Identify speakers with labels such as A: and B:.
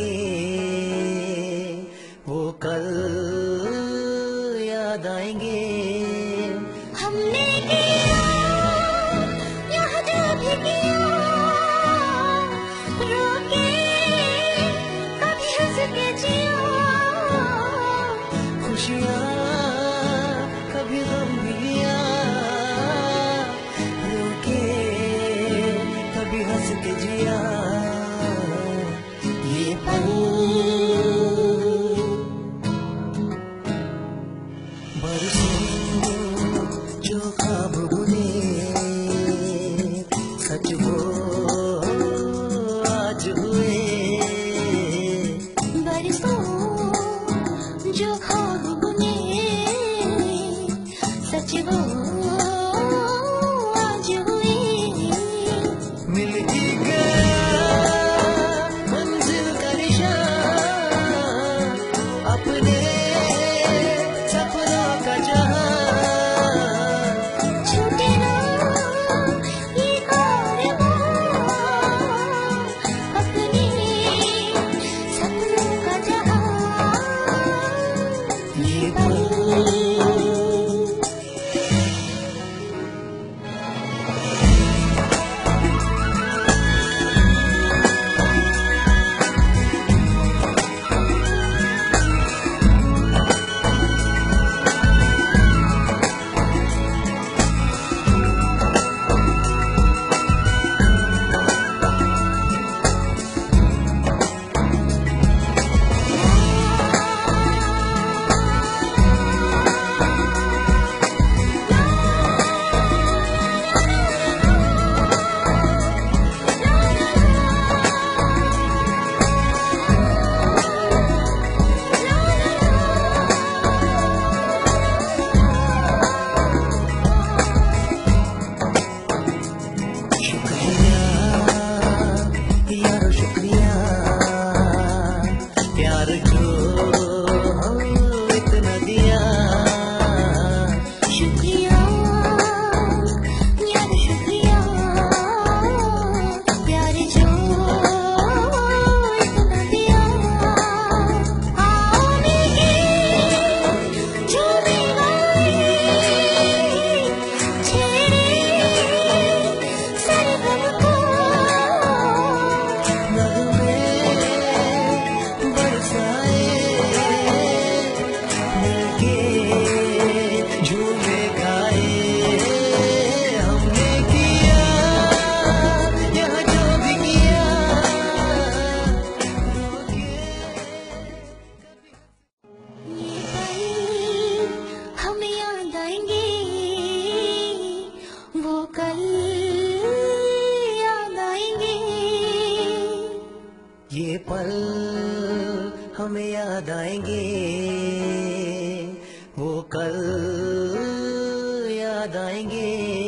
A: आएंगे, वो कल याद आएंगे।
B: हमने किया यहाँ जो भी किया, रोके कभी हंस के जिया,
A: खुशियाँ कभी गम भी लिया, रोके कभी हंस के जिया। ये पल बरसों जो ख्वाब बुने, सच वो आज हुए।
B: बरसों जो ख्वाब बुने, सच वो आज हुए।
A: मिल ही गया मंजिल का निशान, अपने सपनों का जहां।
B: छूटे ना ये कारवां, अपने सपनों का जहां।
A: ये पल यारो शुक्रिया, प्यार जो इतना दिया।
B: शुक्रिया यार शुक्रिया, प्यार जो इतना दिया। आने की जो बीमारी छेड़े सरगम को,
A: नगमे बरसाए, मिलके झूमे गाए। हमने किया यहाँ जो भी किया,
B: ये पल हमें याद आएंगे, वो कल याद आएंगे।
A: ये पल हमें याद आएंगे, वो कल याद आएंगे।